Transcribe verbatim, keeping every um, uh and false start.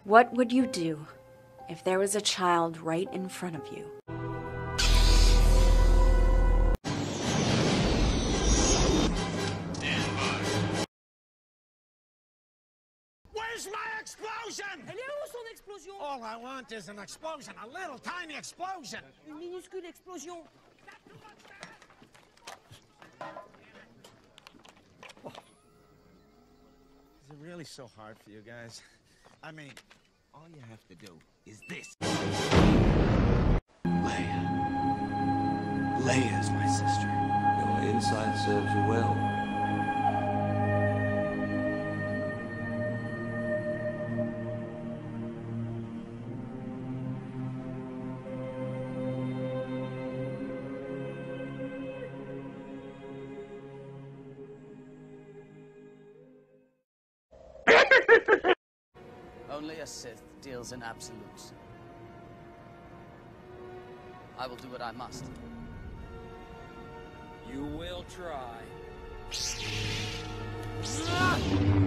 What would you do if there was a child right in front of you? Where's my explosion? Elle est où son explosion? All I want is an explosion, a little tiny explosion. Une minuscule explosion. Is it really so hard for you guys? I mean, all you have to do is this. Leia. Leia's my sister. Your insight serves you well. Only a Sith deals in absolutes. I will do what I must. You will try. Ah!